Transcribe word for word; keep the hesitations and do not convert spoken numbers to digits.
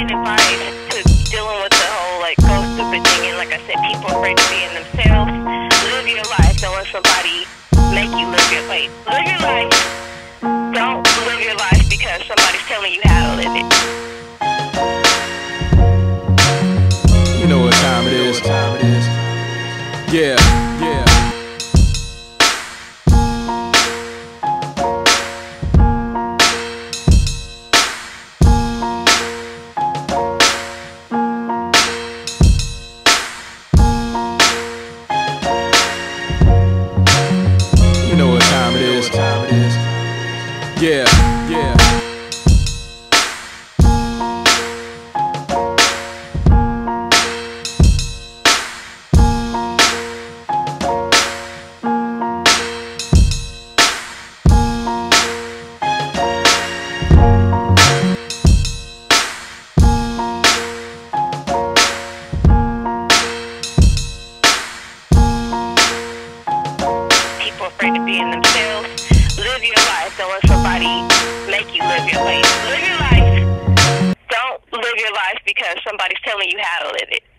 main advice to dealing with the whole like go stupid thing, and like I said, people are afraid to be in themselves. Live your life. Don't let somebody make you live your life. Live your life. Don't live your life because somebody's telling you how to live it. You know what time it is. Yeah, yeah. You know what time it is. Yeah, yeah. People afraid to be in themselves. Live your life. Don't let somebody make you live your life. Live your life. Don't live your life because somebody's telling you how to live it.